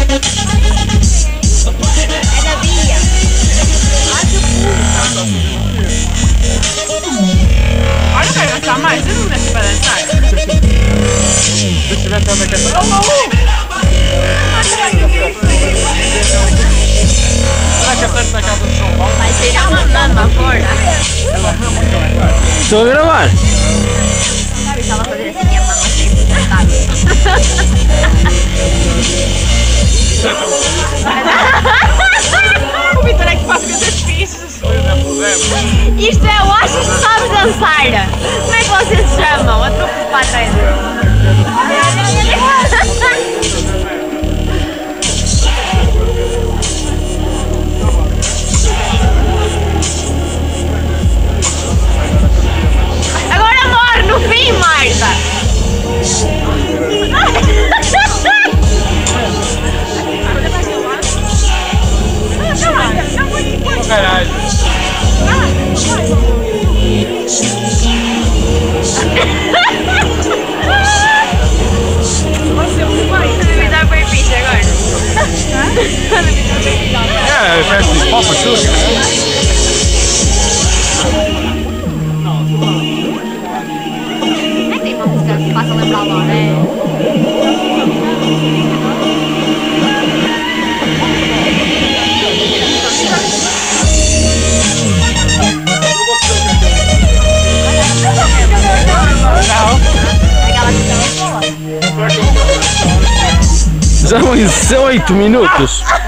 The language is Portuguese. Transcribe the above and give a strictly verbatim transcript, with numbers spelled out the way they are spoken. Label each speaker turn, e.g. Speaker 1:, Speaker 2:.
Speaker 1: da Bia.
Speaker 2: Olha, vai gastar mais, você não mexe pra dançar? Se tiver também que é só... Será que é perto da casa do João Paulo?
Speaker 1: Mas ele tá mandando uma porra.
Speaker 3: Estou a gravar.
Speaker 1: Sabe que ela fazia assim, a mão sempre sabe?
Speaker 2: O Vitor é que faz coisas fixas.
Speaker 1: Isto é o Acho que sabe dançar. Como é que vocês se chamam? A truque para trás. Agora morre no fim, Marta.
Speaker 2: Caralho.
Speaker 1: Me dá perfeito agora.
Speaker 2: É, faz de popa suja.
Speaker 1: É que tem uma música que passa a lembrar agora, né?
Speaker 3: Já são oito minutos.